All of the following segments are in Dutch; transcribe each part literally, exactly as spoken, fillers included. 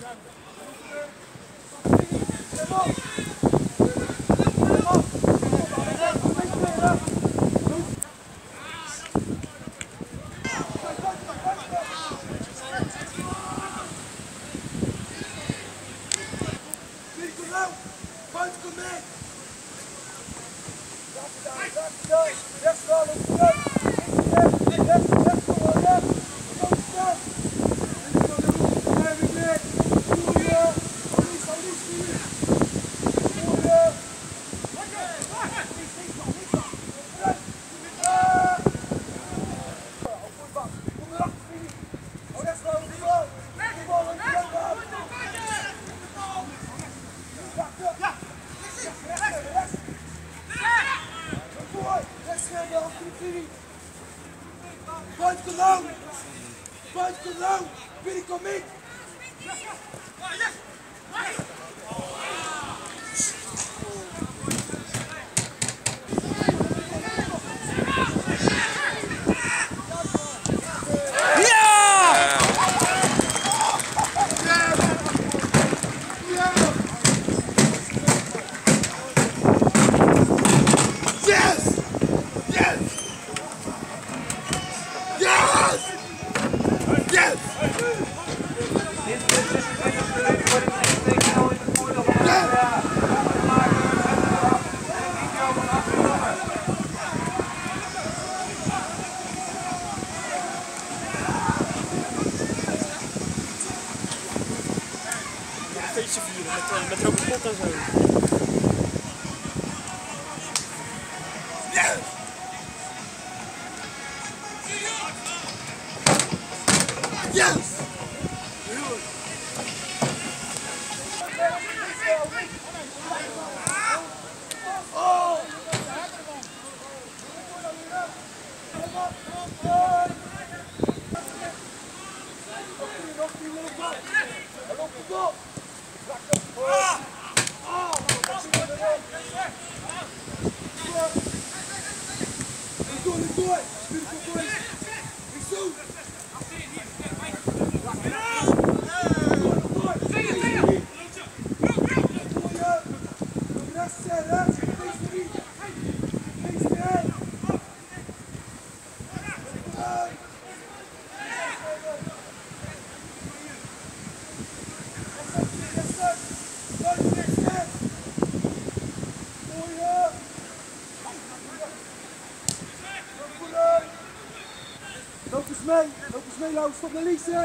Buitenkom nou! Buitenkom nou! Binnenkom niet! Feestje vieren met, met rode pot en zo. Yes! Yes! Oh! Loop eens mee, loop eens mee, Lau, stop naar links, hè.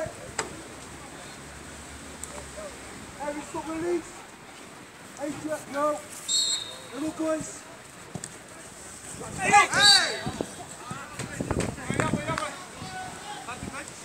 Even stop naar links. Eentje, nou. En op, boys. Hey! Hey! Jammer, jammer. Laat die beetje.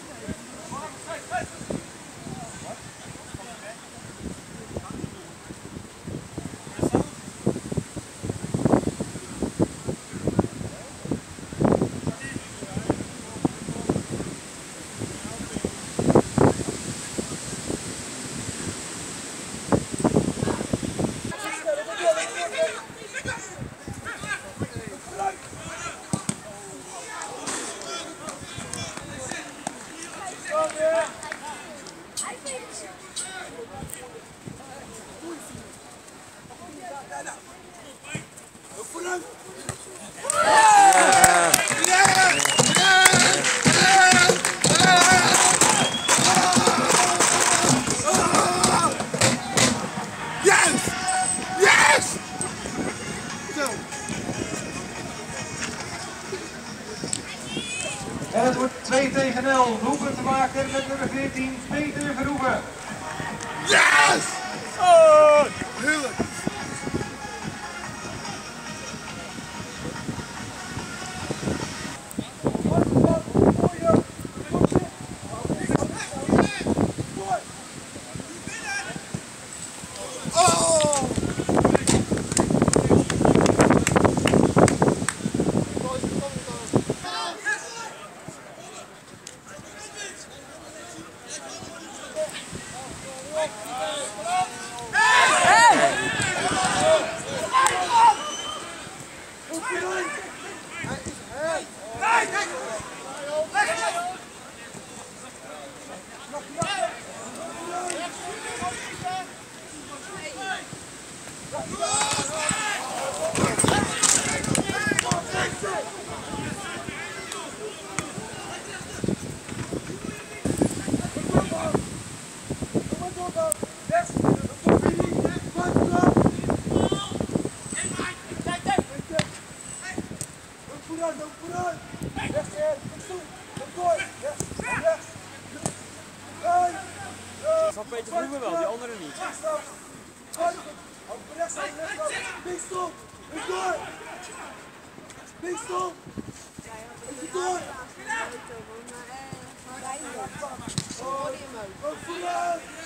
En het wordt twee tegen nul. Doelpunt te maken met nummer veertien, Peter Verhoeven. Yes! Oh, heerlijk! Come on! Van Peter Vroeger wel, die andere niet. Pistol! Door! Pistol! Door! Vooruit!